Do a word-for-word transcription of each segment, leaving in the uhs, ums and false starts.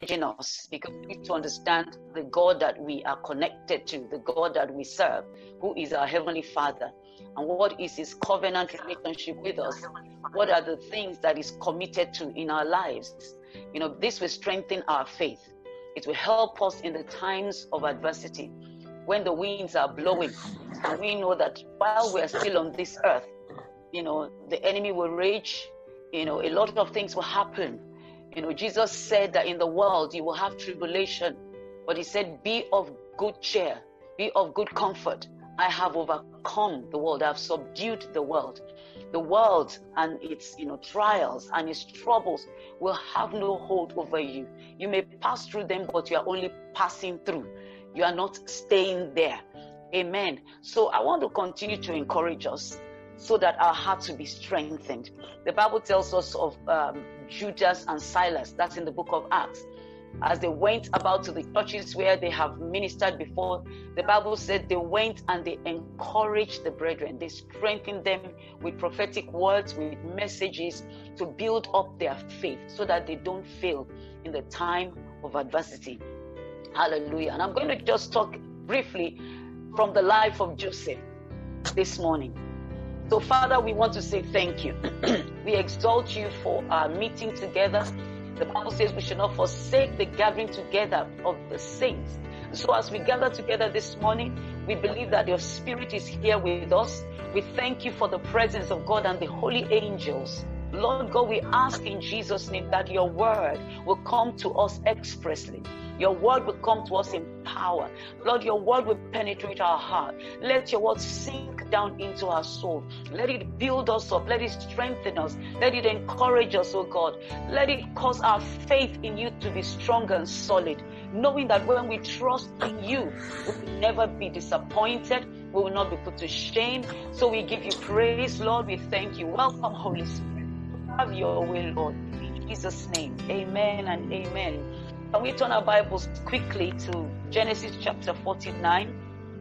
encouraging us, because we need to understand the God that we are connected to, the God that we serve, who is our Heavenly Father, and what is His covenant relationship with us. What are the things that He's committed to in our lives? You know, this will strengthen our faith. It will help us in the times of adversity, when the winds are blowing, and we know that while we're still on this earth, you know, the enemy will rage, you know, a lot of things will happen. You know, Jesus said that in the world you will have tribulation, but He said, be of good cheer, be of good comfort. I have overcome the world. I have subdued the world. The world and its, you know, trials and its troubles will have no hold over you. You may pass through them, but you are only passing through. You are not staying there. Amen. So I want to continue to encourage us so that our hearts will be strengthened. The Bible tells us of um, Judas and Silas. That's in the book of Acts. As they went about to the churches where they have ministered before, the Bible said they went and they encouraged the brethren. They strengthened them with prophetic words, with messages to build up their faith so that they don't fail in the time of adversity. Hallelujah. And I'm going to just talk briefly from the life of Joseph this morning. So, Father, we want to say thank you. We exalt you for our meeting together. The Bible says we should not forsake the gathering together of the saints. So as we gather together this morning, we believe that your Spirit is here with us. We thank you for the presence of God and the holy angels. Lord God, we ask in Jesus' name that your word will come to us expressly. Your word will come to us in power. Lord, your word will penetrate our heart. Let your word sink down into our soul. Let it build us up. Let it strengthen us. Let it encourage us, oh God. Let it cause our faith in you to be stronger and solid, knowing that when we trust in you, we will never be disappointed. We will not be put to shame. So we give you praise, Lord. We thank you. Welcome, Holy Spirit. Have your will, Lord. In Jesus' name, amen and amen. Can we turn our Bibles quickly to Genesis chapter forty-nine,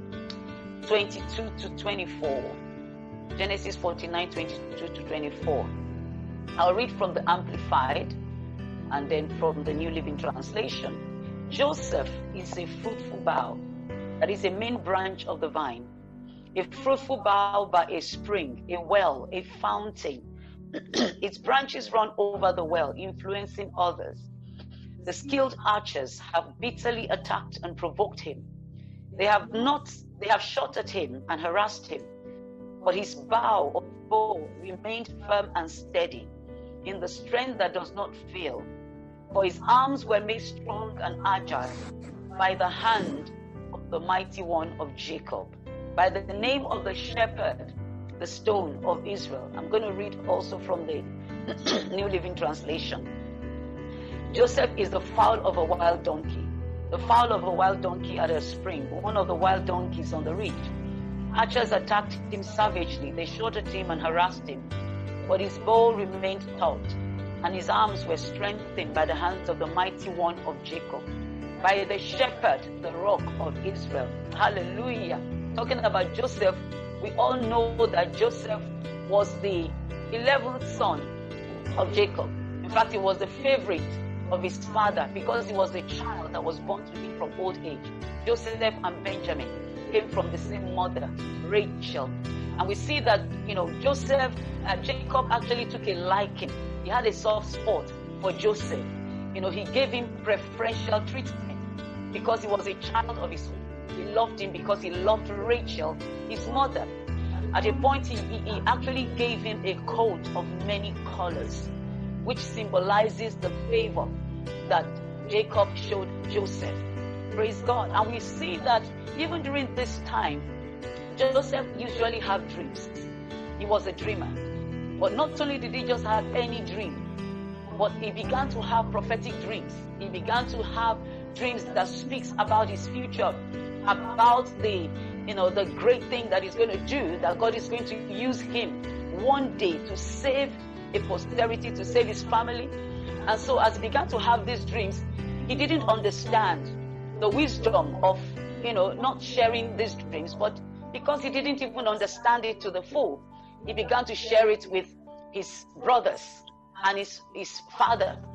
twenty-two to twenty-four. Genesis forty-nine, twenty-two to twenty-four. I'll read from the Amplified and then from the New Living Translation. Joseph is a fruitful bough, that is a main branch of the vine. A fruitful bough by a spring, a well, a fountain. Its branches run over the well, influencing others. The skilled archers have bitterly attacked and provoked him. They have not, they have shot at him and harassed him, but his bow of bow remained firm and steady, in the strength that does not fail. For his arms were made strong and agile by the hand of the mighty one of Jacob, by the name of the shepherd, the stone of Israel. I'm going to read also from the New Living Translation. Joseph is the fowl of a wild donkey, the fowl of a wild donkey at a spring, one of the wild donkeys on the reach. Archers attacked him savagely. They shot at him and harassed him, but his bow remained taut, and his arms were strengthened by the hands of the mighty one of Jacob, by the shepherd, the rock of Israel. Hallelujah. Talking about Joseph, we all know that Joseph was the eleventh son of Jacob. In fact, he was the favorite of his father because he was the child that was born to him from old age. Joseph and Benjamin came from the same mother, Rachel. And we see that, you know, Joseph, uh, Jacob actually took a liking. He had a soft spot for Joseph. You know, he gave him preferential treatment because he was a child of his own. He loved him because he loved Rachel, his mother. At a point, he, he actually gave him a coat of many colors, which symbolizes the favor that Jacob showed Joseph. Praise God. And we see that even during this time, Joseph usually had dreams. He was a dreamer. But not only did he just have any dream, but he began to have prophetic dreams. He began to have dreams that speaks about his future, about the, you know, the great thing that he's going to do, that God is going to use him one day to save a posterity, to save his family. And so as he began to have these dreams, he didn't understand the wisdom of, you know, not sharing these dreams, but because he didn't even understand it to the full, he began to share it with his brothers and his, his father.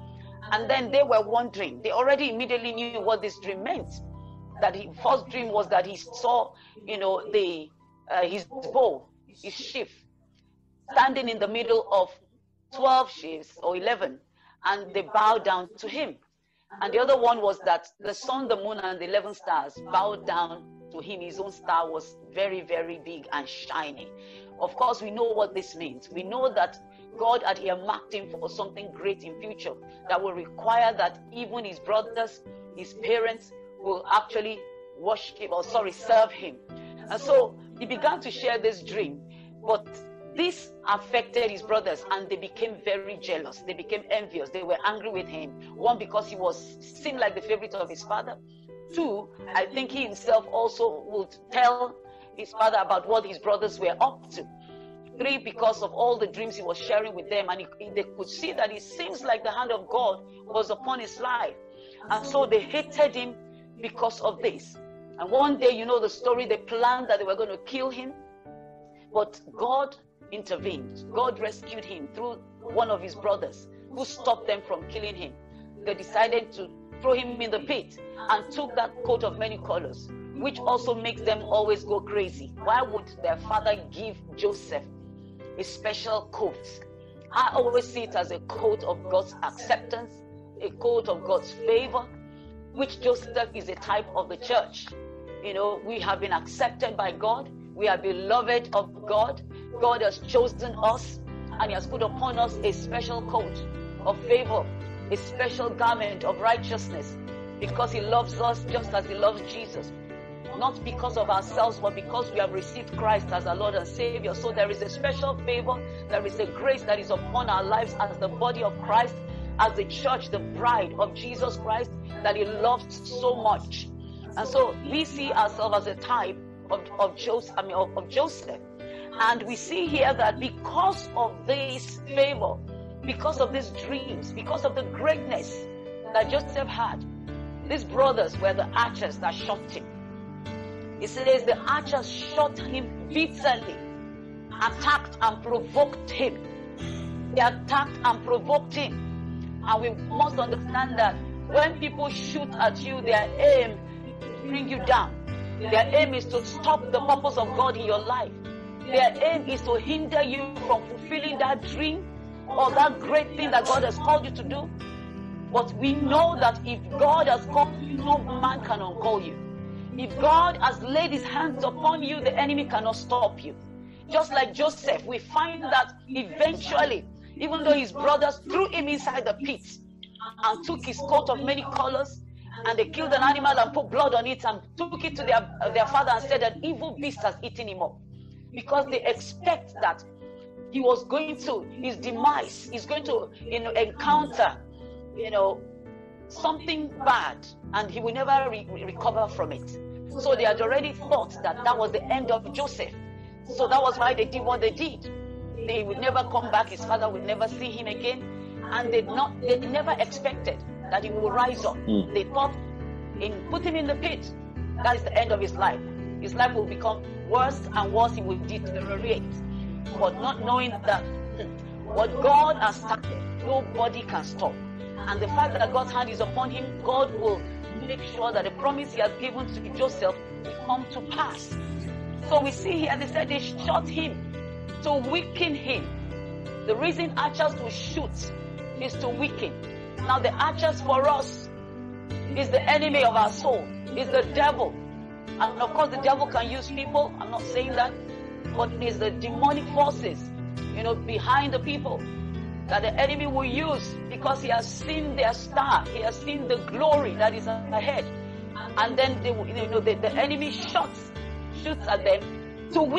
And then they were wondering. They already immediately knew what this dream meant. That the first dream was that he saw, you know, the uh, his bow, his sheaf, standing in the middle of twelve sheaves or eleven, and they bowed down to him. And the other one was that the sun, the moon, and the eleven stars bowed down to him. His own star was very, very big and shiny. Of course, we know what this means. We know that God had earmarked him for something great in future that will require that even his brothers, his parents will actually worship, or sorry, serve him. And so he began to share this dream, but this affected his brothers and they became very jealous. They became envious. They were angry with him. One, because he was seemed like the favorite of his father. Two, I think he himself also would tell his father about what his brothers were up to. Three, because of all the dreams he was sharing with them, and he, they could see that it seems like the hand of God was upon his life. And so they hated him because of this. And one day, you know the story, they planned that they were going to kill him, but God intervened. God rescued him through one of his brothers who stopped them from killing him. They decided to throw him in the pit and took that coat of many colors, which also makes them always go crazy. Why would their father give Joseph a special coat? I always see it as a coat of God's acceptance, a coat of God's favor, which Joseph is a type of the church. You know, we have been accepted by God. We are beloved of God. God has chosen us and he has put upon us a special coat of favor, a special garment of righteousness, because he loves us just as he loves Jesus. Not because of ourselves, but because we have received Christ as our Lord and Savior. So there is a special favor, there is a grace that is upon our lives as the body of Christ, as the church, the bride of Jesus Christ, that he loves so much. And so we see ourselves as a type of, of, Joseph, I mean, of, of Joseph. And we see here that because of this favor, because of these dreams, because of the greatness that Joseph had, these brothers were the archers that shot him. It says the archers shot him bitterly, attacked and provoked him. They attacked and provoked him. And we must understand that when people shoot at you, their aim is to bring you down. Their aim is to stop the purpose of God in your life. Their aim is to hinder you from fulfilling that dream or that great thing that God has called you to do. But we know that if God has called you, no man can uncall you. If God has laid his hands upon you, the enemy cannot stop you. Just like Joseph, we find that eventually, even though his brothers threw him inside the pit and took his coat of many colors, and they killed an animal and put blood on it and took it to their, their father and said that evil beast has eaten him up. Because they expect that he was going to, his demise, he's going to, you know, encounter, you know, something bad, and he will never re- recover from it. So they had already thought that that was the end of Joseph. So that was why they did what they did. They would never come back. His father would never see him again. And they not they never expected that he would rise up. Mm. They thought in put him in the pit, that is the end of his life. His life will become worse and worse. He will deteriorate. But not knowing that what God has started, nobody can stop. And the fact that God's hand is upon him, God will make sure that the promise he has given to Joseph will come to pass. So we see here, they said they shot him to weaken him. The reason archers will shoot is to weaken. Now the archers for us is the enemy of our soul, is the devil. And of course the devil can use people, I'm not saying that, but it is the demonic forces, you know, behind the people that the enemy will use, because he has seen their star, he has seen the glory that is ahead. And then they, you know, the, the enemy shoots, shoots at them to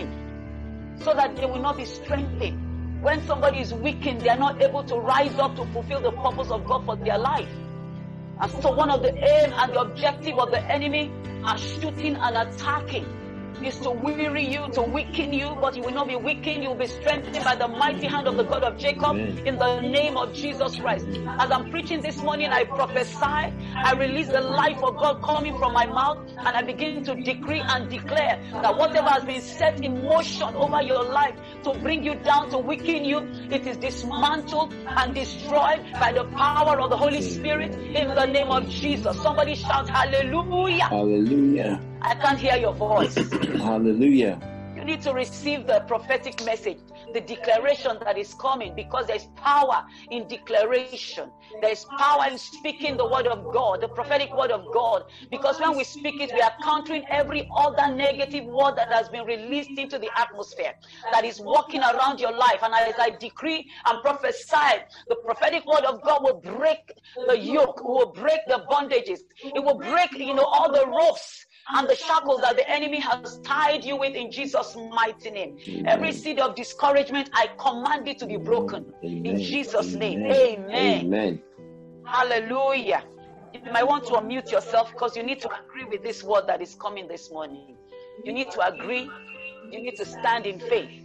weaken, so that they will not be strengthened. When somebody is weakened, they are not able to rise up to fulfill the purpose of God for their life. And so one of the aim and the objective of the enemy are shooting and attacking is to weary you, to weaken you, but you will not be weakened. You will be strengthened by the mighty hand of the God of Jacob. Amen. In the name of Jesus Christ. As I'm preaching this morning, I prophesy, I release the life of God coming from my mouth, and I begin to decree and declare that whatever has been set in motion over your life to bring you down, to weaken you, it is dismantled and destroyed by the power of the Holy Spirit in the name of Jesus. Somebody shout hallelujah. Hallelujah. I can't hear your voice. Hallelujah. You need to receive the prophetic message, the declaration that is coming, because there's power in declaration. There's power in speaking the word of God, the prophetic word of God, because when we speak it, we are countering every other negative word that has been released into the atmosphere that is walking around your life. And as I decree and prophesy, the prophetic word of God will break the yoke, will break the bondages, it will break, you know, all the ropes and the shackles that the enemy has tied you with in Jesus' mighty name. Amen. Every seed of discouragement, I command it to be broken. Amen. In Jesus' name. Amen. Amen. Hallelujah. You might want to unmute yourself because you need to agree with this word that is coming this morning. You need to agree. You need to stand in faith.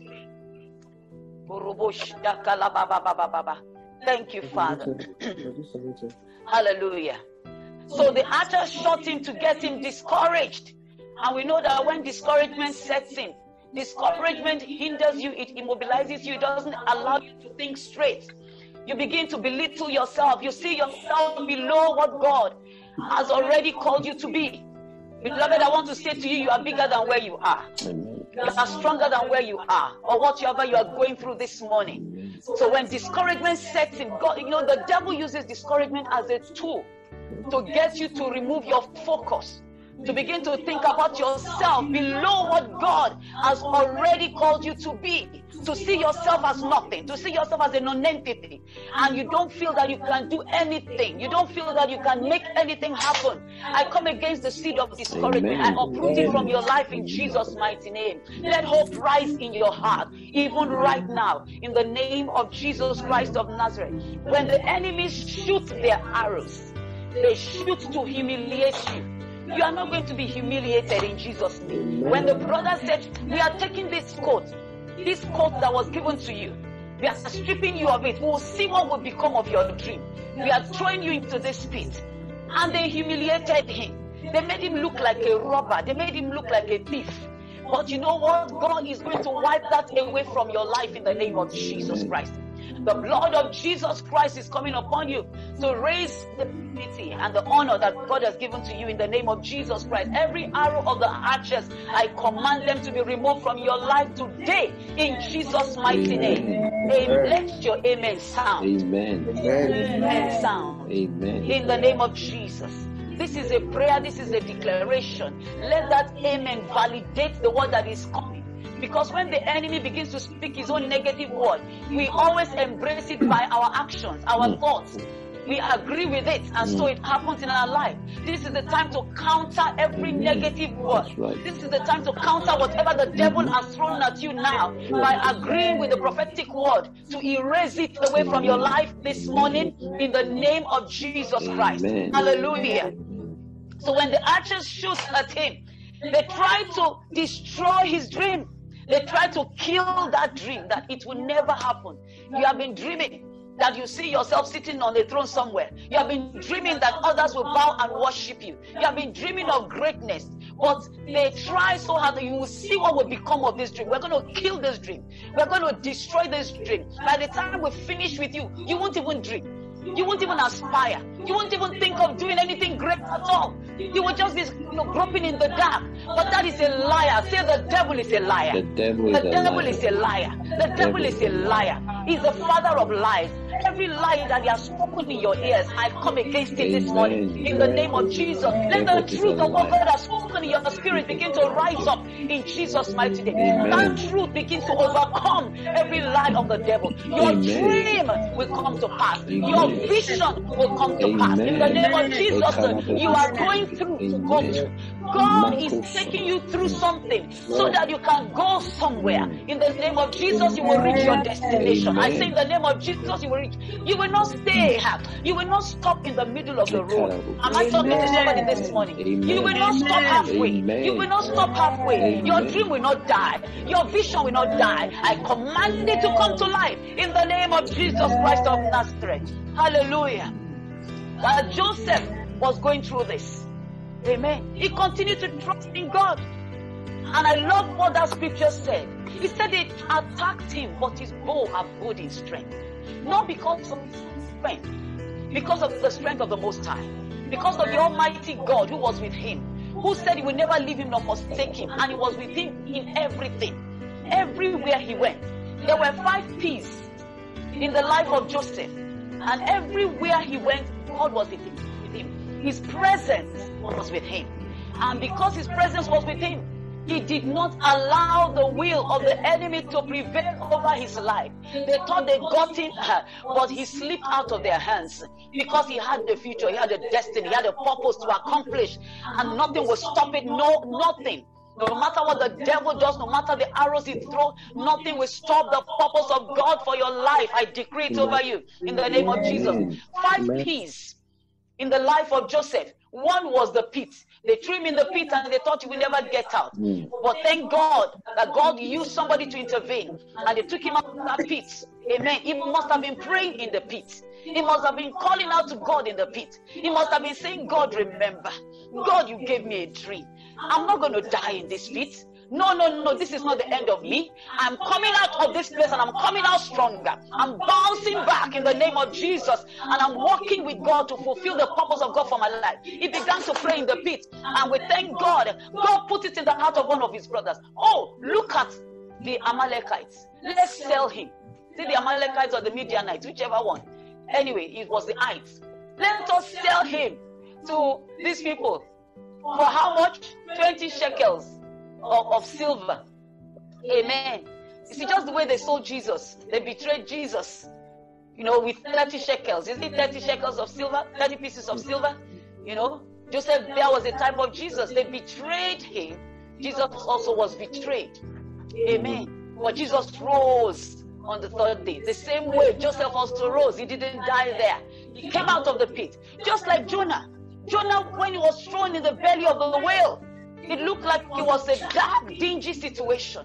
Thank you, Father. Hallelujah. So the archer shot him to get him discouraged. And we know that when discouragement sets in, discouragement hinders you, it immobilizes you, it doesn't allow you to think straight. You begin to belittle yourself. You see yourself below what God has already called you to be. Beloved, I want to say to you, you are bigger than where you are. You are stronger than where you are, or whatever you are going through this morning. So when discouragement sets in, God, you know, the devil uses discouragement as a tool to get you to remove your focus, to begin to think about yourself below what God has already called you to be, to see yourself as nothing, to see yourself as a non-entity, and you don't feel that you can do anything. You don't feel that you can make anything happen. I come against the seed of discouragement. Amen. I uproot it from your life in Jesus' mighty name. Let hope rise in your heart, even right now, in the name of Jesus Christ of Nazareth. When the enemies shoot their arrows, they shoot to humiliate you. You are not going to be humiliated in Jesus' name. When the brother said, we are taking this coat, this coat that was given to you, we are stripping you of it. We will see what will become of your dream. We are throwing you into this pit. And they humiliated him. They made him look like a robber. They made him look like a thief. But you know what? God is going to wipe that away from your life in the name of Jesus Christ. The blood of Jesus Christ is coming upon you to raise the dignity and the honor that God has given to you in the name of Jesus Christ. Every arrow of the archers, I command them to be removed from your life today in Jesus' mighty name. Amen. Let your amen sound. Amen. Amen sound. Amen. In the name of Jesus. This is a prayer. This is a declaration. Let that amen validate the word that is coming. Because when the enemy begins to speak his own negative word, we always embrace it by our actions, our mm. thoughts. We agree with it, and mm. so it happens in our life. This is the time to counter every negative word. Right. This is the time to counter whatever the devil has thrown at you now by agreeing with the prophetic word to erase it away from your life this morning in the name of Jesus Christ. Amen. Hallelujah. So when the archers shoot at him, they try to destroy his dream. They try to kill that dream, that it will never happen. You have been dreaming that you see yourself sitting on a throne somewhere. You have been dreaming that others will bow and worship you. You have been dreaming of greatness. But they try so hard that you will see what will become of this dream. We're going to kill this dream. We're going to destroy this dream. By the time we finish with you, you won't even dream. You won't even aspire. You won't even think of doing anything great at all. You will just be, you know, groping in the dark. But that is a liar. Say the devil is a liar. The devil is, the a, devil liar. is a liar. The devil, devil is a liar. He's the father of lies. Every lie that he has spoken in your ears, I come against it this morning in the name of Jesus. Let the truth of what God has spoken in your spirit begin to rise up in Jesus' mighty name. That truth begins to overcome every lie of the devil. Your Amen. Dream will come to pass. Amen. Your vision will come to Amen. Pass. In the name of Jesus, you are going through to go through. God is taking you through something so that you can go somewhere. In the name of Jesus, you will reach your destination. I say in the name of Jesus, you will reach. You will not stay. You will not stop in the middle of the road. Am I talking to somebody this morning? You will not stop halfway. You will not stop halfway. Your dream will not die. Your vision will not die. I command it to come to life in the name of Jesus Christ of Nazareth. Hallelujah. While Joseph was going through this, amen, he continued to trust in God. And I love what that scripture said. He said they attacked him, but his bow abode in strength. Not because of his strength, because of the strength of the Most High, because of the Almighty God who was with him, who said he would never leave him nor forsake him, and he was with him in everything. Everywhere he went. There were five P's in the life of Joseph, and everywhere he went, God was with him. With him. His presence was with him. And because his presence was with him, he did not allow the will of the enemy to prevail over his life. They thought they got him, but he slipped out of their hands because he had the future, he had a destiny, he had a purpose to accomplish, and nothing will stop it. No, nothing. No matter what the devil does, no matter the arrows he throws, nothing will stop the purpose of God for your life. I decree it over you in the name of Jesus. Five P's in the life of Joseph. One was the pit. They threw him in the pit and they thought he would never get out. But thank God that God used somebody to intervene and they took him out of that pit. Amen. He must have been praying in the pit. He must have been calling out to God in the pit. He must have been saying, God, remember. God, you gave me a dream. I'm not going to die in this pit. No, no, no, this is not the end of me. I'm coming out of this place and I'm coming out stronger. I'm bouncing back in the name of Jesus and I'm walking with God to fulfill the purpose of God for my life. He began to pray in the pit and we thank God. God put it in the heart of one of his brothers. Oh, look at the Amalekites. Let's sell him. See the Amalekites or the Midianites, whichever one. Anyway, it was the ites. Let us sell him to these people. For how much? twenty shekels of, of silver. Amen. You see, just the way they sold Jesus, they betrayed Jesus, you know, with thirty shekels. Is it thirty shekels of silver? thirty pieces of silver? You know, Joseph there was a type of Jesus. They betrayed him. Jesus also was betrayed. Amen. But Jesus rose on the third day. The same way Joseph also rose. He didn't die there. He came out of the pit. Just like Jonah. Jonah, when he was thrown in the belly of the whale, it looked like it was a dark, dingy situation.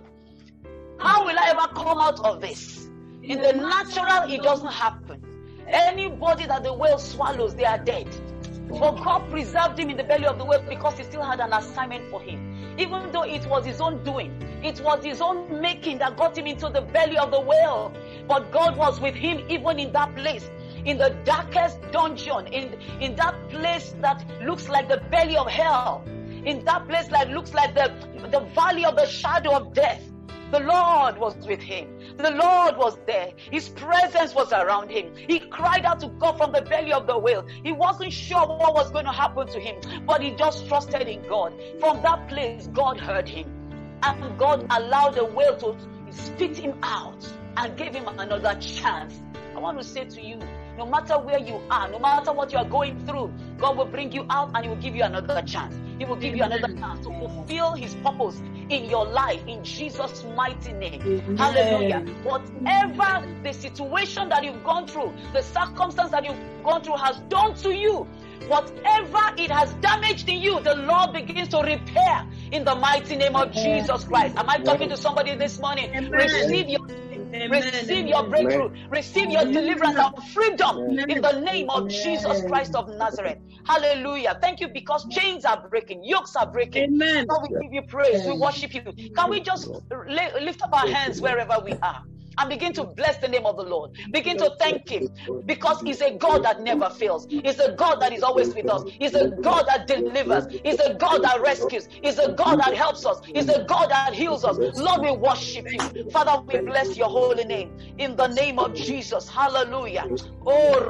How will I ever come out of this? In the natural, it doesn't happen. Anybody that the whale swallows, they are dead. But God preserved him in the belly of the whale because he still had an assignment for him. Even though it was his own doing, it was his own making that got him into the belly of the whale. But God was with him even in that place. In the darkest dungeon, in, in that place that looks like the belly of hell, in that place that looks like the, the valley of the shadow of death, the Lord was with him. The Lord was there. His presence was around him. He cried out to God from the belly of the whale. He wasn't sure what was going to happen to him, but he just trusted in God. From that place, God heard him. And God allowed the whale to spit him out and gave him another chance. I want to say to you, no matter where you are, no matter what you are going through, God will bring you out and he will give you another chance. He will give you another chance to fulfill his purpose in your life in Jesus' mighty name. Amen. Hallelujah. Whatever the situation that you've gone through, the circumstance that you've gone through has done to you, whatever it has damaged in you, the Lord begins to repair in the mighty name of Jesus Christ. Am I talking to somebody this morning? Amen. Receive your Amen. Receive your breakthrough. Amen. Receive your deliverance and freedom Amen. In the name of Amen. Jesus Christ of Nazareth. Hallelujah. Thank you because chains are breaking, yokes are breaking. Amen. So we give you praise. Amen. We worship you. Can we just lift up our hands wherever we are and begin to bless the name of the Lord? Begin to thank him because he's a God that never fails. He's a God that is always with us. He's a God that delivers. He's a God that rescues. He's a God that helps us. He's a God that heals us. Lord, we worship you. Father, we bless your holy name in the name of Jesus. Hallelujah. Oh,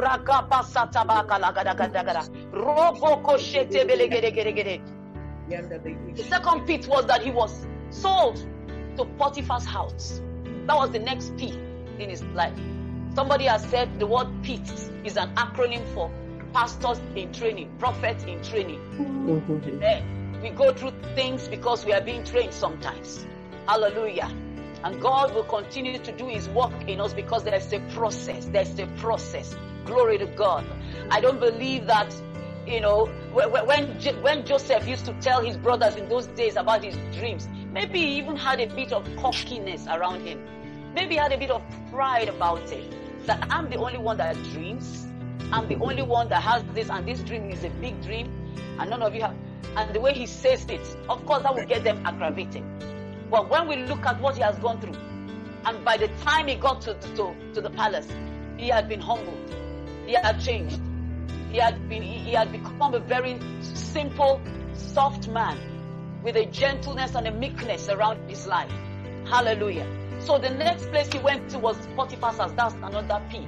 the second pit was that he was sold to Potiphar's house. That was the next P in his life. Somebody has said the word P is an acronym for pastors in training, prophets in training. Mm-hmm. We go through things because we are being trained sometimes. Hallelujah. And God will continue to do his work in us because there's a process. There's a process. Glory to God. I don't believe that, you know, when, when Joseph used to tell his brothers in those days about his dreams, maybe he even had a bit of cockiness around him. Maybe he had a bit of pride about it. That I'm the only one that dreams. I'm the only one that has this, and this dream is a big dream, and none of you have. And the way he says it, of course, that will get them aggravated. But when we look at what he has gone through, and by the time he got to, to, to the palace, he had been humbled. He had changed. He had been. He had become a very simple, soft man with a gentleness and a meekness around his life. Hallelujah. So the next place he went to was Potiphar's house. That's another P.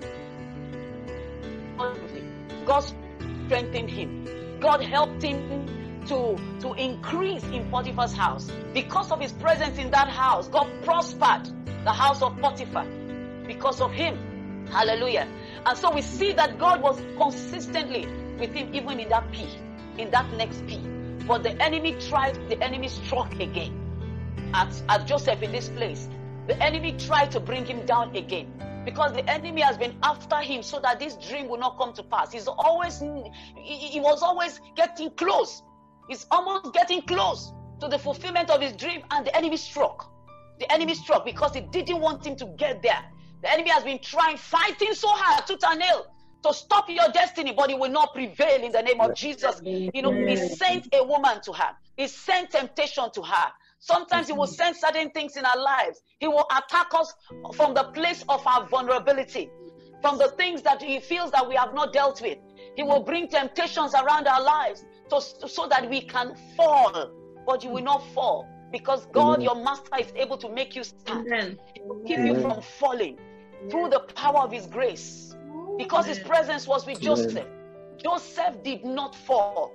God strengthened him. God helped him to, to increase in Potiphar's house. Because of his presence in that house, God prospered the house of Potiphar because of him. Hallelujah. And so we see that God was consistently with him even in that P, in that next P. But the enemy tried, the enemy struck again. At, at Joseph in this place, the enemy tried to bring him down again. Because the enemy has been after him so that this dream will not come to pass. He's always, he, he was always getting close. He's almost getting close to the fulfillment of his dream, and the enemy struck. The enemy struck because he didn't want him to get there. The enemy has been trying, fighting so hard, tooth and nail, to stop your destiny, but he will not prevail in the name of Jesus. You know, he sent a woman to her. He sent temptation to her. Sometimes he will send certain things in our lives. He will attack us from the place of our vulnerability, from the things that he feels that we have not dealt with. He will bring temptations around our lives to, so that we can fall, but you will not fall because God, Amen. Your master, is able to make you stand. Amen. He will keep Amen. You from falling through the power of his grace, because Amen. His presence was with Joseph. Amen. Joseph did not fall.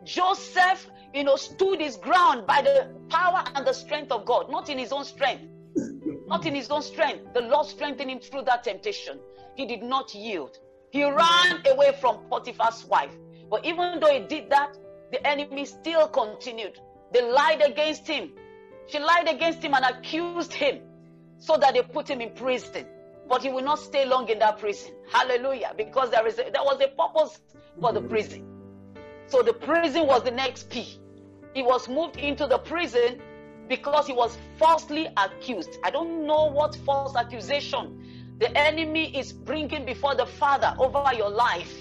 Joseph, you know, stood his ground by the power and the strength of God, not in his own strength. Not in his own strength. The Lord strengthened him through that temptation. He did not yield. He ran away from Potiphar's wife. But even though he did that, the enemy still continued. They lied against him. She lied against him and accused him so that they put him in prison. But he will not stay long in that prison. Hallelujah. Because there is a, there was a purpose for the prison. So the prison was the next P. He was moved into the prison because he was falsely accused. I don't know what false accusation the enemy is bringing before the Father over your life.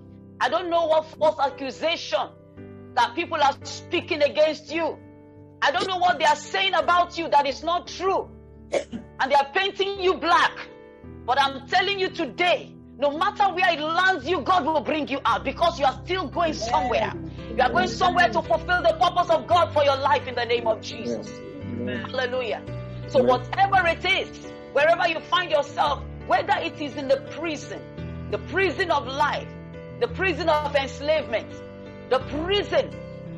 I don't know what false accusation that people are speaking against you. I don't know what they are saying about you that is not true. And they are painting you black. But I'm telling you today, no matter where it lands you, God will bring you out because you are still going somewhere. You are going somewhere to fulfill the purpose of God for your life in the name of Jesus. Amen. Hallelujah. So Amen. Whatever it is, wherever you find yourself, whether it is in the prison, the prison of life, the prison of enslavement, the prison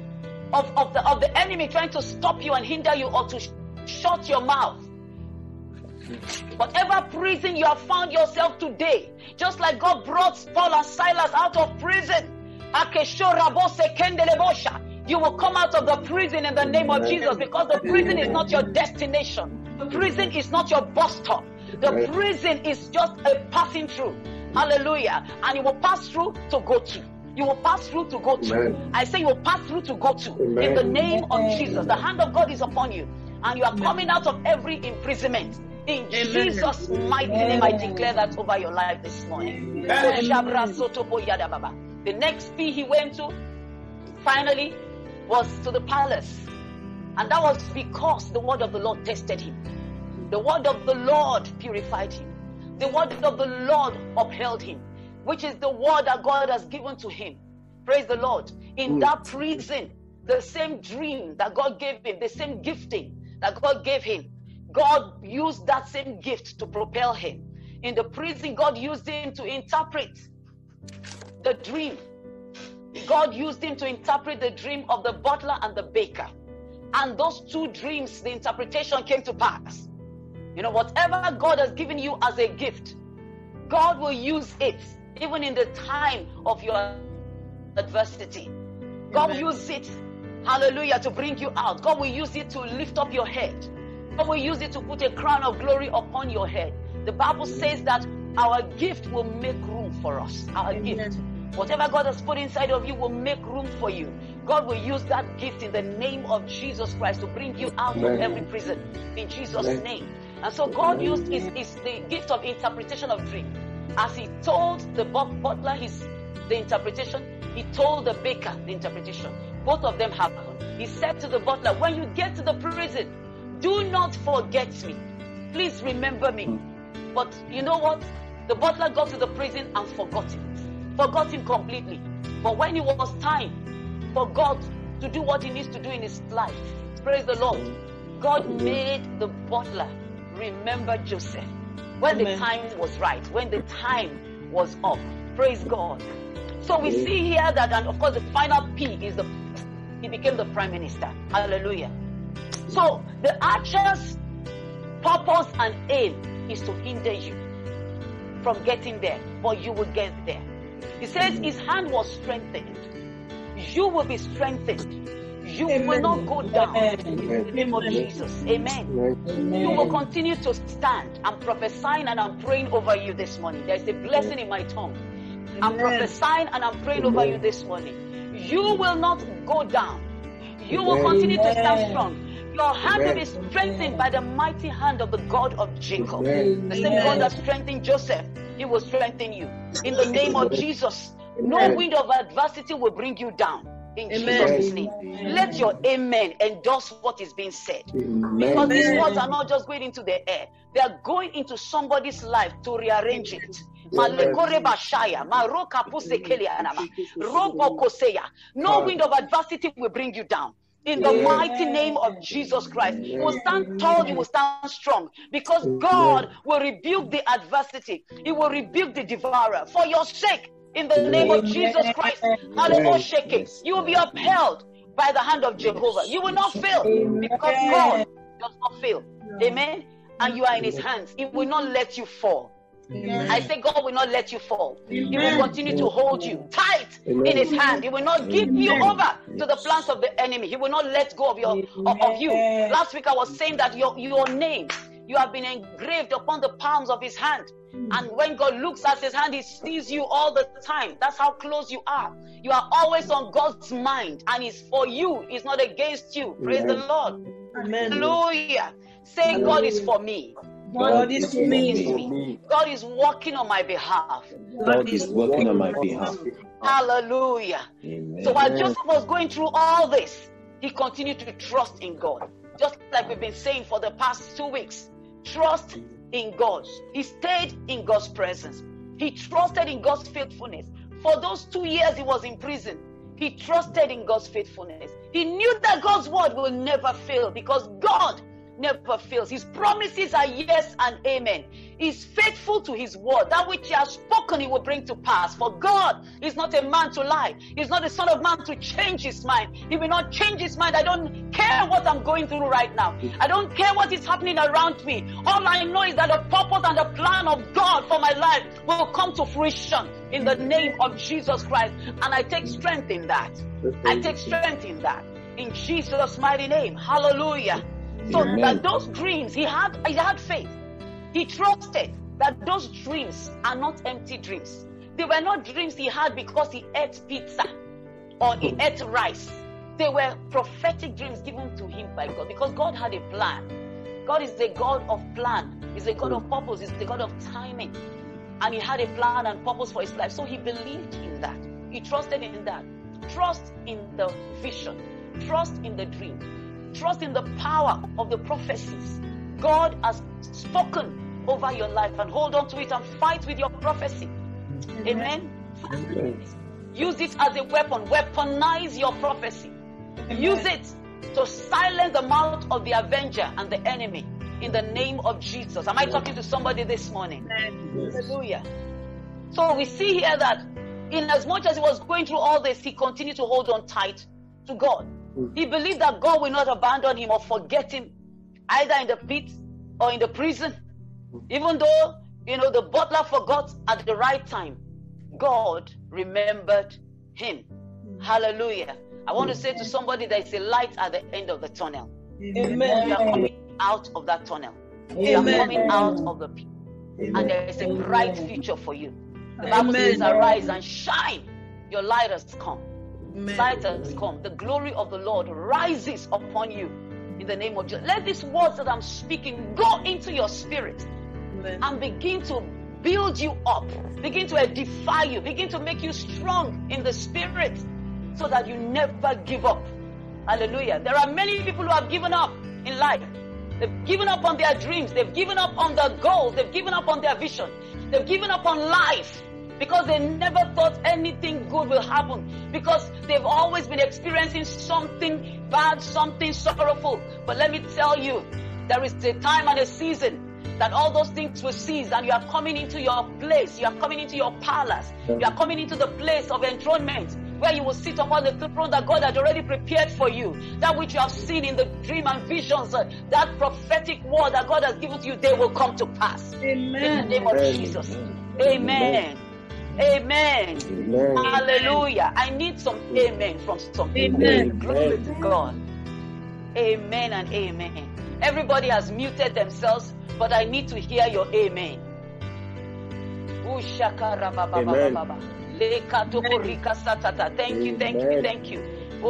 of, of, the, of the enemy trying to stop you and hinder you or to sh- shut your mouth, whatever prison you have found yourself today, just like God brought Paul and Silas out of prison, you will come out of the prison in the name of Jesus, because the prison is not your destination. The prison is not your bus stop. The prison is just a passing through. Hallelujah. And you will pass through to go to. You will pass through to go to. Amen. I say you will pass through to go to. Amen. In the name of Jesus. The hand of God is upon you. And you are coming out of every imprisonment. In Amen. Jesus' mighty Amen. Name, I declare that over your life this morning. The next P he went to, finally, was to the palace. And that was because the word of the Lord tested him. The word of the Lord purified him. The word of the Lord upheld him, which is the word that God has given to him. Praise the Lord. In that prison, the same dream that God gave him, the same gifting that God gave him, God used that same gift to propel him. In the prison, God used him to interpret the dream. God used him to interpret the dream of the butler and the baker. And those two dreams, the interpretation came to pass. You know, whatever God has given you as a gift, God will use it even in the time of your adversity. God will use it hallelujah, to bring you out. God will use it to lift up your head. God will use it to put a crown of glory upon your head. The Bible says that our gift will make room for us. Our Amen. Gift. Whatever God has put inside of you will make room for you. God will use that gift in the name of Jesus Christ to bring you out Amen. Of every prison. In Jesus' Amen. Name. And so God used his, his the gift of interpretation of dream. As he told the butler his the interpretation, he told the baker the interpretation. Both of them happened. He said to the butler, when you get to the prison, do not forget me. Please remember me. But you know what? The butler got to the prison and forgot him. Forgot him completely. But when it was time for God to do what he needs to do in his life, praise the Lord, God made the butler remember Joseph when Amen. The time was right, when the time was up. Praise God. So we see here that, and of course the final P is the, he became the prime minister. Hallelujah. So the archer's purpose and aim is to hinder you from getting there, but you will get there. He says his hand was strengthened. You will be strengthened. You Amen. Will not go down in the name of Jesus. Amen. Amen. You will continue to stand. I'm prophesying and I'm praying over you this morning. There's a blessing in my tongue. I'm prophesying and I'm praying over you this morning. You will not go down. You will continue to stand strong. Your hand will be strengthened by the mighty hand of the God of Jacob. The same God that strengthened Joseph, he will strengthen you. In the name of Jesus, no wind of adversity will bring you down. In Amen. Jesus' name. Let your amen endorse what is being said. Amen. Because these words are not just going into the air. They are going into somebody's life to rearrange it. No wind of adversity will bring you down. In the mighty name of Jesus Christ, you will stand tall, you will stand strong, because God will rebuke the adversity. He will rebuke the devourer for your sake. In the name of Jesus Christ, hallelujah, you will be upheld by the hand of Jehovah. You will not fail, because God does not fail. Amen. And you are in his hands. He will not let you fall. Amen. I say God will not let you fall. Amen. He will continue to hold you tight Amen. In his hand. He will not give Amen. You over to the plans of the enemy. He will not let go of your of, of you. Last week I was saying that your your name, you have been engraved upon the palms of his hand. And when God looks at his hand, he sees you all the time. That's how close you are. You are always on God's mind, and it's for you. It's not against you. Praise Amen. The Lord. Amen. Hallelujah. Say God is for me. God is for me. God is working on my behalf. God is working on my behalf. Hallelujah. Amen. So while Joseph was going through all this, he continued to trust in God. Just like we've been saying for the past two weeks. Trust in God. He stayed in God's presence. He trusted in God's faithfulness. For those two years he was in prison, he trusted in God's faithfulness. He knew that God's word will never fail, because God never fails. His promises are yes and amen. He's faithful to his word. That which he has spoken, he will bring to pass. For God is not a man to lie. He's not a son of man to change his mind. He will not change his mind. I don't care what I'm going through right now. I don't care what is happening around me. All I know is that the purpose and the plan of God for my life will come to fruition in the name of Jesus Christ. And I take strength in that. I take strength in that. In Jesus' mighty name. Hallelujah. So Amen. That those dreams, he had, he had faith. He trusted that those dreams are not empty dreams. They were not dreams he had because he ate pizza or he ate rice. They were prophetic dreams given to him by God, because God had a plan. God is the God of plan. He's the God of purpose. He's the God of timing. And he had a plan and purpose for his life. So he believed in that. He trusted in that. Trust in the vision. Trust in the dream. Trust in the power of the prophecies. God has spoken over your life, and hold on to it and fight with your prophecy. Amen. Amen. Use it as a weapon. Weaponize your prophecy. Amen. Use it to silence the mouth of the avenger and the enemy in the name of Jesus. Am I talking to somebody this morning? Amen. Hallelujah. So we see here that in as much as he was going through all this, he continued to hold on tight to God. He believed that God will not abandon him or forget him, either in the pit or in the prison. Even though, you know, the butler forgot at the right time, God remembered him. Hallelujah. I want to say to somebody, there is a light at the end of the tunnel. Amen. You are coming out of that tunnel. You are coming out of the pit. And there is a bright future for you. The Bible says, arise and shine. Your light has come. Light has come. The glory of the Lord rises upon you in the name of Jesus. Let these words that I'm speaking go into your spirit and begin to build you up, begin to edify you, begin to make you strong in the spirit so that you never give up. Hallelujah. There are many people who have given up in life. They've given up on their dreams. They've given up on their goals. They've given up on their vision. They've given up on life because they never thought anything good will happen, because they've always been experiencing something bad, something sorrowful. But let me tell you, there is a time and a season that all those things will cease, and you are coming into your place. You are coming into your palace. You are coming into the place of enthronement, where you will sit upon the throne that God had already prepared for you. That which you have seen in the dream and visions, uh, that prophetic word that God has given to you, they will come to pass. Amen. In the name of Jesus. Amen. Amen. Amen. Hallelujah. I need some amen from some people. Amen. Glory to God. Amen and amen. Everybody has muted themselves, but I need to hear your amen. Amen. Thank you, thank you, thank you.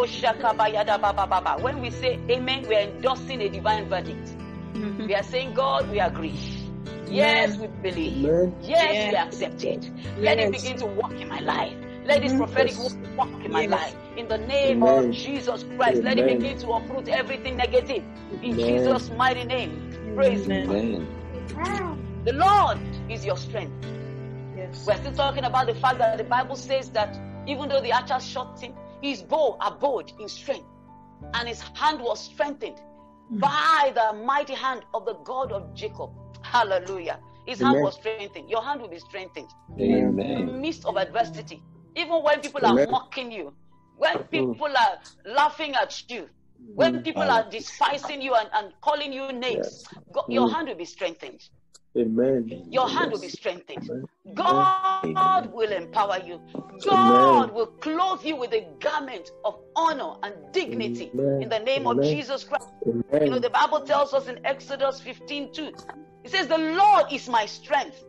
When we say amen, we are endorsing a divine verdict. Mm-hmm. We are saying, God, we agree. Yes, we believe. Amen. Yes, yes, we accept it. Let yes. it begin to work in my life. Let this prophetic work walk in my yes. life. In the name Amen. Of Jesus Christ, Amen. Let it begin to uproot everything negative. In Amen. Jesus' mighty name. Praise Amen. God. The Lord is your strength. Yes. We're still talking about the fact that the Bible says that even though the archer shot him, his bow abode in strength, and his hand was strengthened mm. by the mighty hand of the God of Jacob. Hallelujah. His Amen. Hand was strengthened. Your hand will be strengthened. Amen. In the midst of adversity. Even when people Amen. Are mocking you, when people mm. are laughing at you, when mm. people are despising you and, and calling you names, yes. God, your mm. hand will be strengthened. Amen. Your hand yes. will be strengthened. Amen. God Amen. Will empower you. God Amen. Will clothe you with a garment of honor and dignity Amen. In the name Amen. Of Jesus Christ. Amen. You know, the Bible tells us in Exodus fifteen two, it says, the Lord is my strength,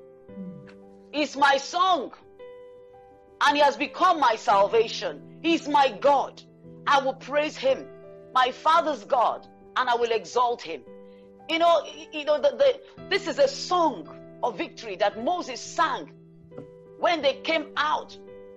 is my song, and he has become my salvation. He is my God. I will praise him, my Father's God, and I will exalt him. You know, you know, the, the, this is a song of victory that Moses sang when they came out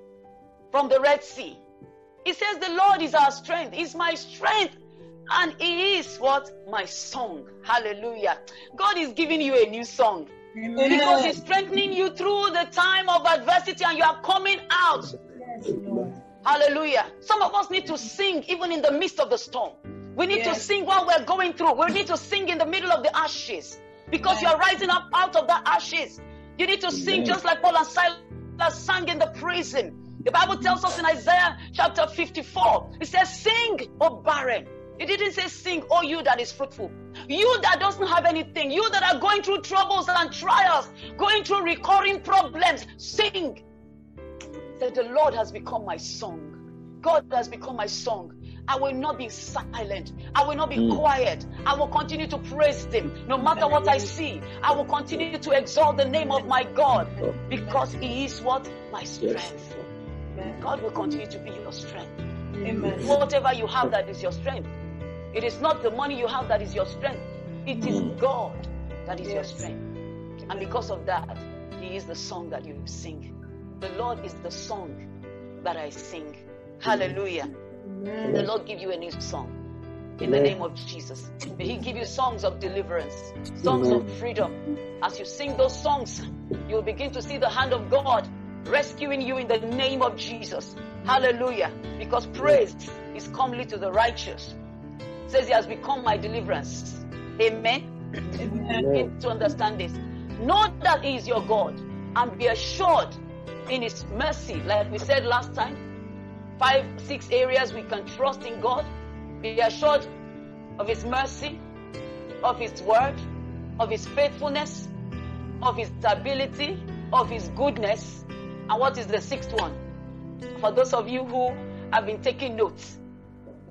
from the Red Sea. He says, the Lord is our strength. He's my strength. And he is what? My song. Hallelujah. God is giving you a new song. Amen. Because he's strengthening you through the time of adversity and you are coming out. Yes, Lord. Hallelujah. Some of us need to sing even in the midst of the storm. We need yes. to sing while we're going through. We need to sing in the middle of the ashes. Because yes. you are rising up out of the ashes. You need to Amen. Sing just like Paul and Silas sang in the prison. The Bible tells us in Isaiah chapter fifty-four, it says, sing, O barren. It didn't say sing, oh you that is fruitful. You that doesn't have anything. You that are going through troubles and trials, going through recurring problems, sing. That the Lord has become my song. God has become my song. I will not be silent. I will not be mm. quiet. I will continue to praise him. No matter what I see, I will continue to exalt the name of my God. Because he is what? My strength. God will continue to be your strength. Amen. Whatever you have that is your strength. It is not the money you have that is your strength. It is God that is yes. your strength. And because of that, he is the song that you sing. The Lord is the song that I sing. Hallelujah. Amen. The Lord give you a new song. In the name of Jesus. May he give you songs of deliverance, songs Amen. Of freedom. As you sing those songs, you will begin to see the hand of God rescuing you in the name of Jesus. Hallelujah. Because praise is comely to the righteous. It says he has become my deliverance. Amen. Amen. You need to understand this. Know that he is your God and be assured in his mercy. Like we said last time, five, six areas we can trust in God. Be assured of his mercy, of his word, of his faithfulness, of his ability, of his goodness. And what is the sixth one? For those of you who have been taking notes,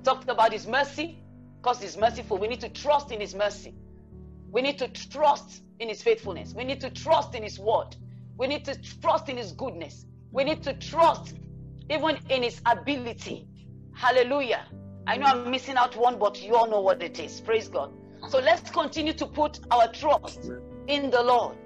talked about his mercy, because he's merciful. We need to trust in his mercy. We need to trust in his faithfulness. We need to trust in his word. We need to trust in his goodness. We need to trust even in his ability. Hallelujah. I know I'm missing out one, but you all know what it is. Praise God. So let's continue to put our trust in the Lord.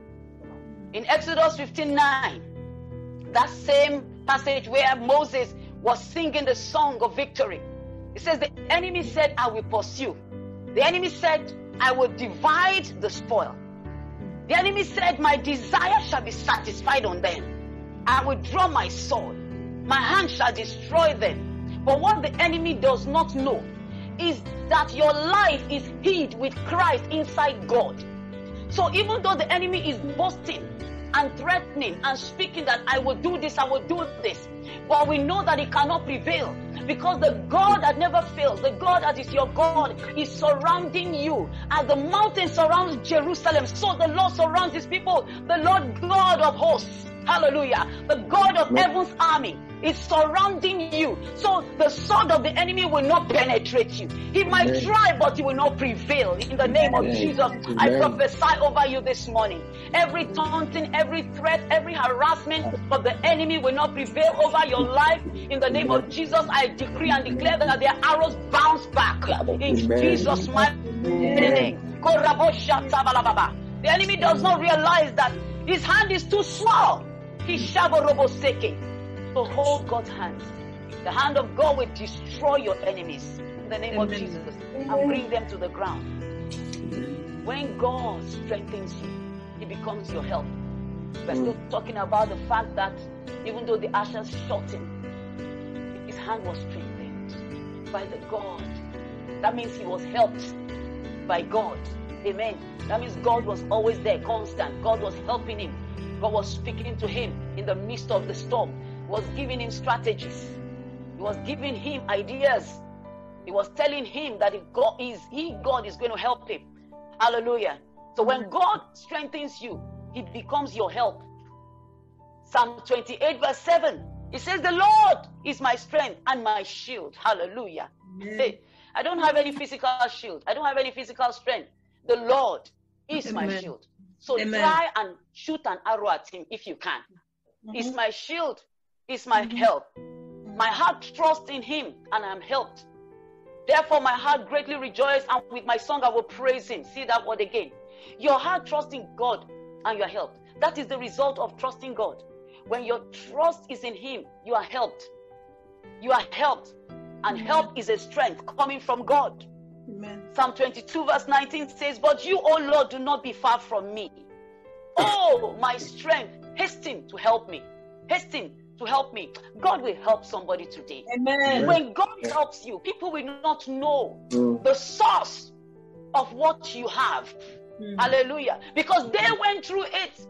In Exodus fifteen nine, that same passage where Moses was singing the song of victory, it says, the enemy said, I will pursue. The enemy said, I will divide the spoil. The enemy said, my desire shall be satisfied on them. I will draw my sword. My hand shall destroy them. But what the enemy does not know is that your life is hid with Christ inside God. So even though the enemy is boasting and threatening and speaking that I will do this, I will do this, but we know that it cannot prevail, because the God that never fails, the God that is your God, is surrounding you. As the mountain surrounds Jerusalem, so the Lord surrounds his people. The Lord God of hosts, hallelujah, the God of heaven's army is surrounding you. So the sword of the enemy will not penetrate you. He might Amen. try, but he will not prevail. In the name Amen. of Jesus, Amen. I prophesy over you this morning. Every taunting, every threat, every harassment of the enemy will not prevail over your life. In the name of Jesus, I decree and declare that their arrows bounce back. In Amen. Jesus' mighty name. The enemy does not realize that his hand is too small. He shaboroboseke. So hold God's hand. The hand of God will destroy your enemies in the name Amen. of Jesus and bring them to the ground. When God strengthens you, he becomes your help. We're still talking about the fact that even though the ashes shot him, his hand was strengthened by the God. That means he was helped by God. Amen. That means God was always there, constant. God was helping him. God was speaking to him in the midst of the storm. Was giving him strategies. He was giving him ideas. He was telling him that if God is, he, God is going to help him. Hallelujah. So when God strengthens you, he becomes your help. Psalm twenty-eight verse seven, it says, the Lord is my strength and my shield. Hallelujah. Hey, I don't have any physical shield. I don't have any physical strength. The Lord is Amen. my shield. So Amen. try and shoot an arrow at him if you can. Mm-hmm. It's my shield. Is my help. My heart trusts in him and I'm helped. Therefore my heart greatly rejoices, and with my song I will praise him. See that word again. Your heart trusts in God and you are helped. That is the result of trusting God. When your trust is in him, you are helped. You are helped. And help is a strength coming from God. Amen. Psalm twenty-two verse nineteen says, but you, O Lord, do not be far from me. Oh, my strength, hasten to help me. Hasten to help me. God will help somebody today. Amen. When God helps you, people will not know mm. the source of what you have. Mm. Hallelujah. Because they went through it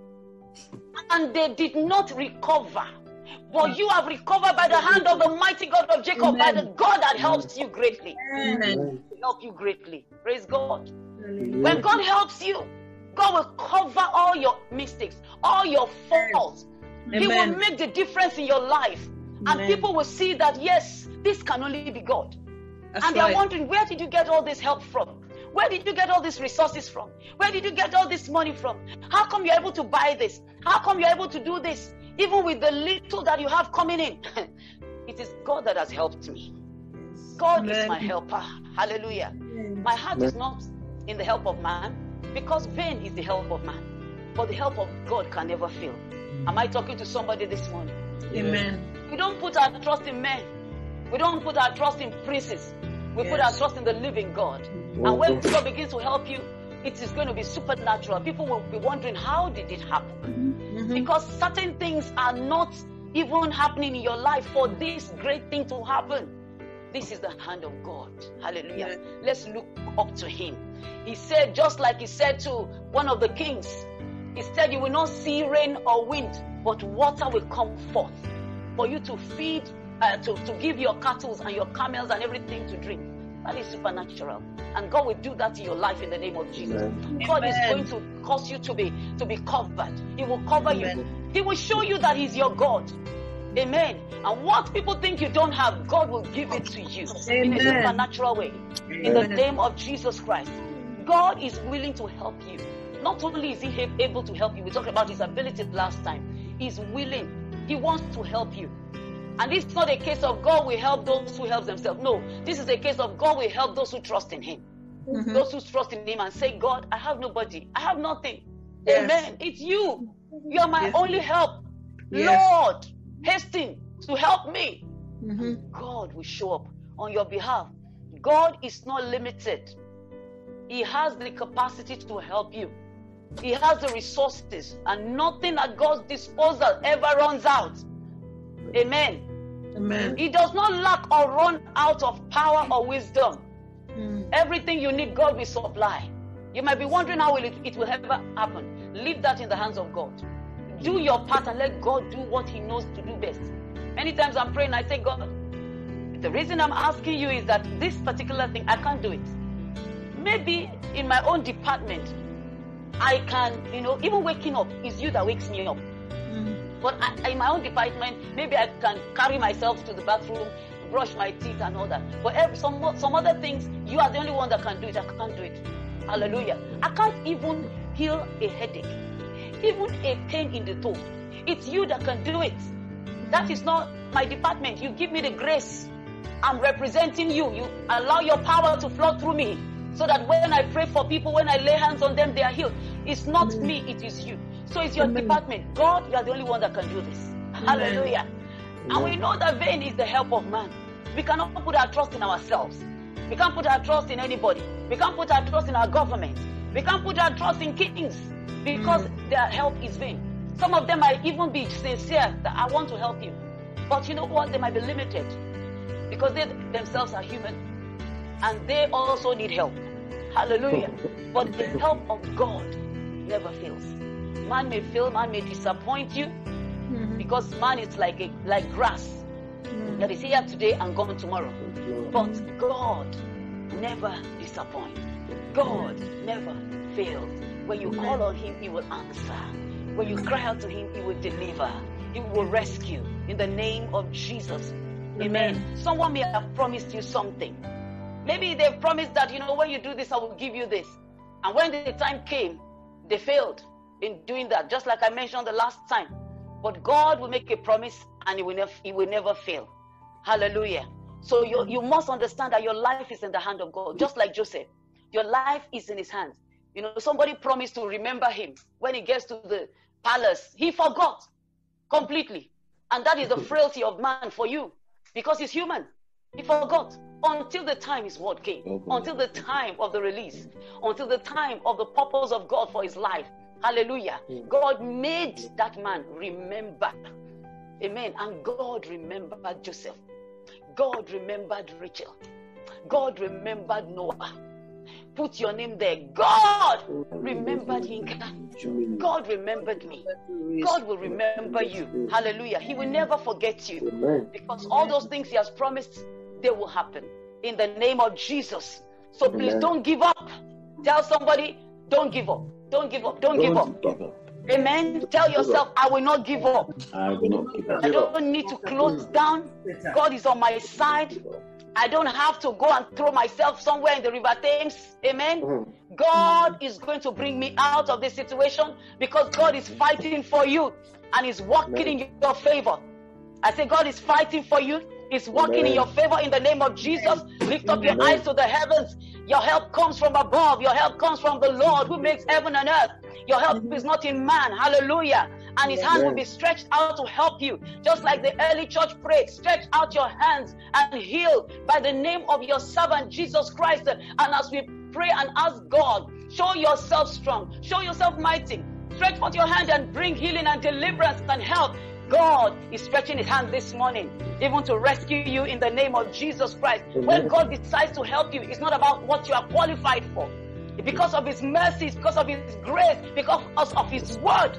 and they did not recover. But mm. you have recovered by the hand of the mighty God of Jacob, Amen. by the God that helps you greatly. Amen. Help you greatly. Praise God. Amen. When God helps you, God will cover all your mistakes, all your faults. Amen. He will make the difference in your life. Amen. And people will see that, yes, this can only be God. That's and they're right. wondering, where did you get all this help from? Where did you get all these resources from? Where did you get all this money from? How come you're able to buy this? How come you're able to do this? Even with the little that you have coming in. It is God that has helped me. God Amen. is my helper. Hallelujah. Amen. My heart Amen. is not in the help of man, because vain is the help of man. But the help of God can never fail. Am I talking to somebody this morning? Amen. We don't put our trust in men. We don't put our trust in princes. We yes. put our trust in the living God. Mm-hmm. And when God begins to help you, it is going to be supernatural. People will be wondering, how did it happen? Mm-hmm. Because certain things are not even happening in your life for this great thing to happen. This is the hand of God. Hallelujah. Yeah. Let's look up to him. He said, just like he said to one of the kings, he said, you will not see rain or wind, but water will come forth for you to feed, uh, to, to give your cattle and your camels and everything to drink. That is supernatural. And God will do that in your life in the name of Jesus. Amen. God is going to cause you to be, to be covered. He will cover Amen. you. He will show you that he's your God. Amen. And what people think you don't have, God will give it to you. Amen. In a supernatural way. Amen. In the name of Jesus Christ. God is willing to help you. Not only is he able to help you, we talked about his ability last time. He's willing. He wants to help you. And this is not a case of God will help those who help themselves. No, this is a case of God will help those who trust in him. Mm-hmm. Those who trust in him and say, God, I have nobody. I have nothing. Yes. Amen. It's you. You are my yes. only help. Yes. Lord, hasten to help me. Mm-hmm. God will show up on your behalf. God is not limited. He has the capacity to help you. He has the resources, and nothing at God's disposal ever runs out. Amen. Amen. He does not lack or run out of power or wisdom. Mm. Everything you need, God will supply. You might be wondering how will it, it will ever happen. Leave that in the hands of God. Do your part and let God do what he knows to do best. Many times I'm praying, I say, God, the reason I'm asking you is that this particular thing, I can't do it. Maybe in my own department, I can, you know, even waking up is you that wakes me up. Mm. But I, in my own department, maybe I can carry myself to the bathroom, brush my teeth and all that. But every, some, some other things, you are the only one that can do it. I can't do it. Hallelujah. I can't even heal a headache, even a pain in the toe. It's you that can do it. That is not my department. You give me the grace. I'm representing you. You allow your power to flow through me so that when I pray for people, when I lay hands on them, they are healed. It's not Amen. Me, it is you. So it's your Amen. Department. God, you are the only one that can do this. Amen. Hallelujah. Amen. And we know that vain is the help of man. We cannot put our trust in ourselves. We can't put our trust in anybody. We can't put our trust in our government. We can't put our trust in kings because mm. their help is vain. Some of them might even be sincere that I want to help you. But you know what? They might be limited because they themselves are human and they also need help. Hallelujah. But the help of God never fails. Man may fail, man may disappoint you mm-hmm. because man is like a, like grass mm-hmm. that is here today and gone tomorrow. But God never disappoints. God never fails. When you call on him, he will answer. When you cry out to him, he will deliver. He will rescue in the name of Jesus. Amen. Amen. Someone may have promised you something. Maybe they've promised that, you know, when you do this, I will give you this. And when the time came, they failed in doing that, just like I mentioned the last time. But God will make a promise and he will never, he will never fail. Hallelujah. So you, you must understand that your life is in the hand of God, just like Joseph. Your life is in his hands. You know, somebody promised to remember him when he gets to the palace. He forgot completely. And that is the frailty of man for you because he's human. He forgot until the time his word came, okay. until the time of the release, until the time of the purpose of God for his life. Hallelujah. God made that man remember. Amen. And God remembered Joseph. God remembered Rachel. God remembered Noah. Put your name there. God remembered Yinka. God remembered me. God will remember you. Hallelujah. He will never forget you. Because all those things he has promised, they will happen. In the name of Jesus. So please don't give up. Tell somebody, don't give up. Don't give up. Don't give up. Amen. Tell yourself, I will not give up. I will not give up. I don't need to close down. God is on my side. I don't have to go and throw myself somewhere in the river Thames. Amen. Mm-hmm. God is going to bring me out of this situation because God is fighting for you and is working Amen. In your favor. I say God is fighting for you. He's working Amen. In your favor in the name of Jesus. Lift up your Amen. Eyes to the heavens. Your help comes from above. Your help comes from the Lord who makes heaven and earth. Your help is not in man. Hallelujah. And his hand will be stretched out to help you. Just like the early church prayed, stretch out your hands and heal by the name of your servant Jesus Christ. And as we pray and ask God, show yourself strong, show yourself mighty, stretch forth your hand and bring healing and deliverance and help. God is stretching his hand this morning, even to rescue you in the name of Jesus Christ. When God decides to help you, it's not about what you are qualified for. Because of his mercies, because of his grace, because of his word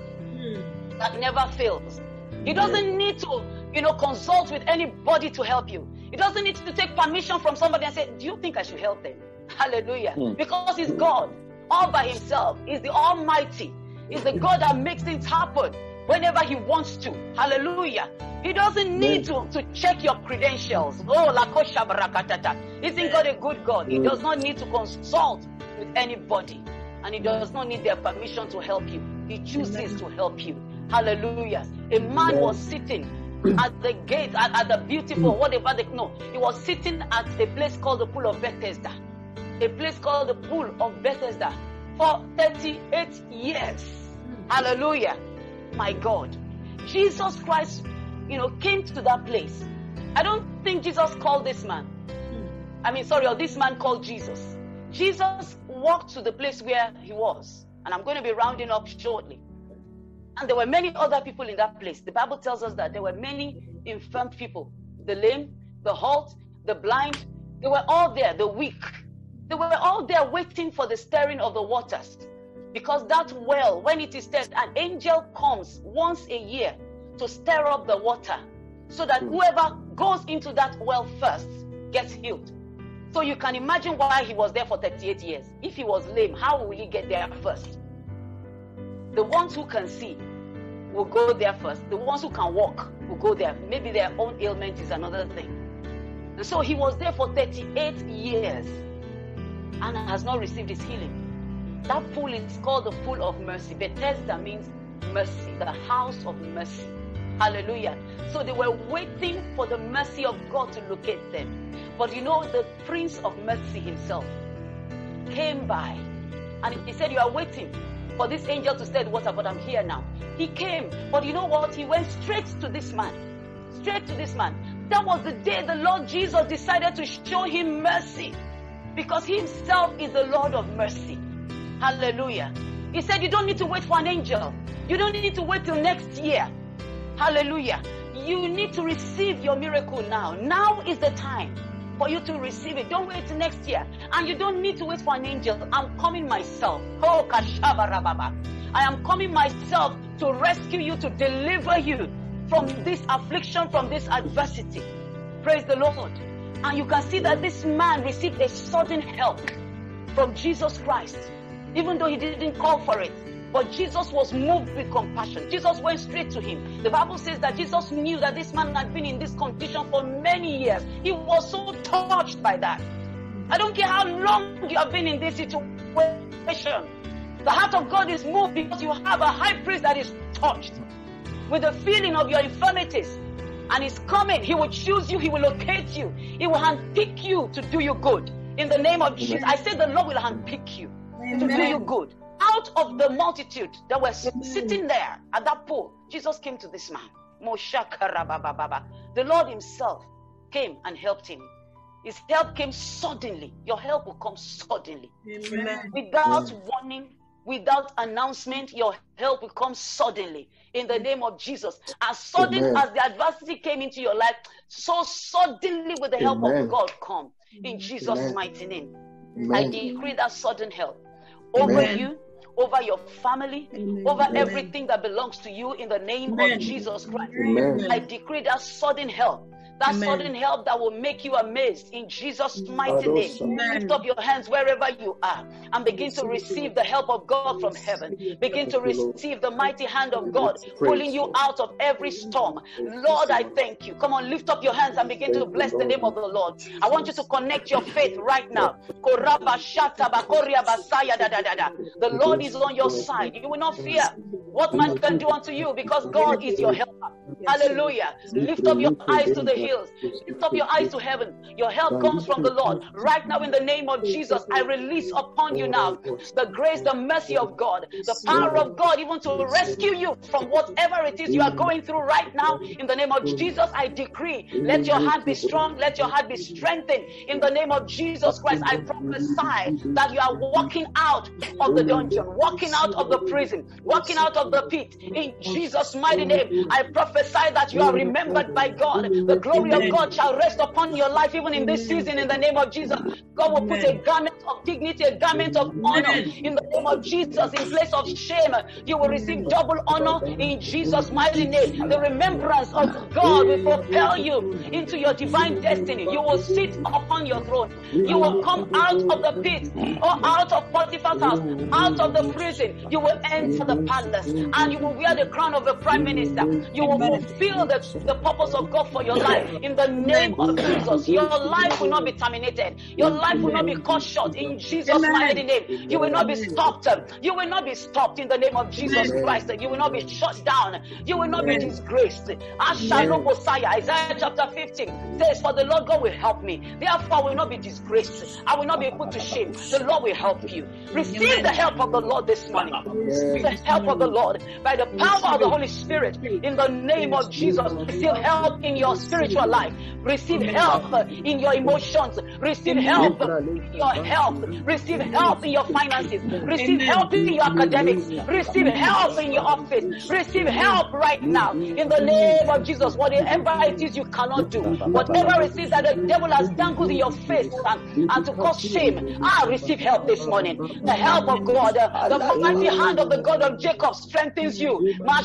that never fails. He doesn't need to, you know, consult with anybody to help you. He doesn't need to take permission from somebody and say, do you think I should help them? Hallelujah. Mm. Because he's God all by himself. He's the Almighty. He's the God that makes things happen whenever he wants to. Hallelujah. He doesn't need to, to check your credentials. Oh, la kosha barakatata. Isn't God a good God? He does not need to consult with anybody. And he does not need their permission to help you. He chooses to help you. Hallelujah. A man was sitting at the gate, at, at the beautiful, whatever they know. He was sitting at a place called the Pool of Bethesda. A place called the Pool of Bethesda for thirty-eight years. Hallelujah. My God. Jesus Christ, you know, came to that place. I don't think Jesus called this man. I mean, sorry, or this man called Jesus. Jesus walked to the place where he was. And I'm going to be rounding up shortly. And there were many other people in that place. The Bible tells us that there were many infirm people. The lame, the halt, the blind. They were all there, the weak. They were all there waiting for the stirring of the waters. Because that well, when it is stirred, an angel comes once a year to stir up the water so that whoever goes into that well first gets healed. So you can imagine why he was there for thirty-eight years. If he was lame, how will he get there first? The ones who can see will go there first. The ones who can walk will go there. Maybe their own ailment is another thing. And so he was there for thirty-eight years and has not received his healing. That pool is called the Pool of Mercy. Bethesda means mercy, the house of mercy. Hallelujah. So they were waiting for the mercy of God to locate them. But you know, the Prince of Mercy himself came by and he said, you are waiting for this angel to stir the water, but I'm here now. He came, but you know what? He went straight to this man. Straight to this man. That was the day the Lord Jesus decided to show him mercy, because he himself is the Lord of mercy. Hallelujah. He said, you don't need to wait for an angel. You don't need to wait till next year. Hallelujah. You need to receive your miracle now. Now is the time for you to receive it. Don't wait till next year. And you don't need to wait for an angel. I'm coming myself. Oh, kashabarababa. I am coming myself to rescue you, to deliver you from this affliction, from this adversity. Praise the Lord. And you can see that this man received a sudden help from Jesus Christ, even though he didn't call for it. But Jesus was moved with compassion. Jesus went straight to him. The Bible says that Jesus knew that this man had been in this condition for many years. He was so touched by that. I don't care how long you have been in this situation. The heart of God is moved because you have a high priest that is touched with the feeling of your infirmities. And he's coming. He will choose you. He will locate you. He will handpick you to do you good. In the name of Jesus, I say the Lord will handpick you Amen. To do you good. Out of the multitude that were sitting there at that pool, Jesus came to this man. The Lord himself came and helped him. His help came suddenly. Your help will come suddenly. Amen. Without Amen. Warning, without announcement, your help will come suddenly. In the name of Jesus. As sudden Amen. As the adversity came into your life, so suddenly will the help Amen. Of God come. In Jesus' Amen. Mighty name. Amen. I decree that sudden help over Amen. You, over your family, Amen. Over Amen. Everything that belongs to you in the name Amen. Of Jesus Christ. Amen. I decree that sudden help. That Amen. Sudden help that will make you amazed in Jesus' mighty name. Amen. Lift up your hands wherever you are and begin to receive the help of God from heaven. Begin to receive the mighty hand of God pulling you out of every storm. Lord, I thank you. Come on, lift up your hands and begin to bless the name of the Lord. I want you to connect your faith right now. The Lord is on your side. You will not fear what man can do unto you, because God is your helper. Hallelujah. Lift up your eyes to the hills. Lift up your eyes to heaven. Your help comes from the Lord. Right now, in the name of Jesus, I release upon you now the grace, the mercy of God, the power of God, even to rescue you from whatever it is you are going through right now. In the name of Jesus, I decree, let your heart be strong, let your heart be strengthened. In the name of Jesus Christ, I prophesy that you are walking out of the dungeon, walking out of the prison, walking out of the pit. In Jesus' mighty name, I prophesy that you are remembered by God. The glory glory of God shall rest upon your life even in this season in the name of Jesus. God will put a garment of dignity, a garment of honor in the name of Jesus. In place of shame, you will receive double honor in Jesus' mighty name. The remembrance of God will propel you into your divine destiny. You will sit upon your throne. You will come out of the pit or out of Potiphar's house, out of the prison. You will enter the palace and you will wear the crown of the prime minister. You will fulfill the, the purpose of God for your life in the name of Jesus. Your life will not be terminated. Your life will not be cut short in Jesus' mighty name. You will not be stopped. You will not be stopped in the name of Jesus Christ. You will not be shut down. You will not be disgraced. Isaiah chapter fifteen says, for the Lord God will help me. Therefore, I will not be disgraced. I will not be put to shame. The Lord will help you. Receive the help of the Lord this morning. Receive the help of the Lord by the power of the Holy Spirit in the name of Jesus. Receive help in your spiritual life. Receive help in your emotions. Receive help in your health. Receive help in your finances. Receive help in your academics. Receive help in your office. Receive help right now in the name of Jesus. Whatever it is you cannot do, whatever it is that the devil has dangled in your face and, and to cause shame, ah, receive help this morning. The help of God, uh, the mighty hand of the God of Jacob strengthens you.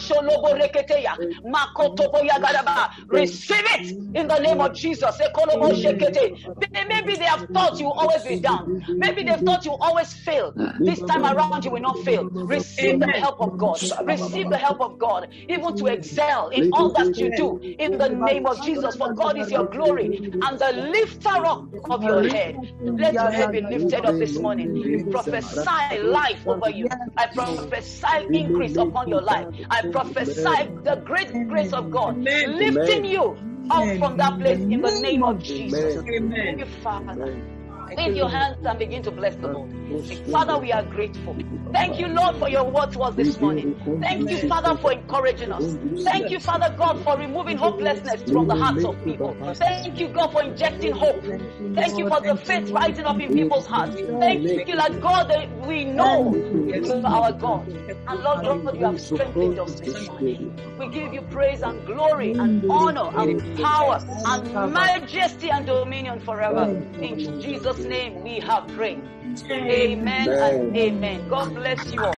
Receive it in the name of Jesus. Maybe they have thought you will always be down. Maybe they thought you will always fail. This time around you will not fail. Receive the help of God. Receive the help of God, even to excel in all that you do in the name of Jesus. For God is your glory and the lifter up of your head. Let your head be lifted up this morning. We prophesy life over you. I prophesy increase upon your life. I prophesy the great grace of God lifting you up from that place in the name of Jesus. Thank you, Father. Wave your hands and begin to bless the Lord. Father, we are grateful. Thank you, Lord, for your word to us this morning. Thank you, Father, for encouraging us. Thank you, Father God, for removing hopelessness from the hearts of people. Thank you, God, for injecting hope. Thank you for the faith rising up in people's hearts. Thank you, Lord God, that we know you are our God. And Lord God, you have strengthened us this morning. We give you praise and glory and honor and power and majesty and dominion forever. In Jesus' name we have prayed. Amen and amen. God bless you all.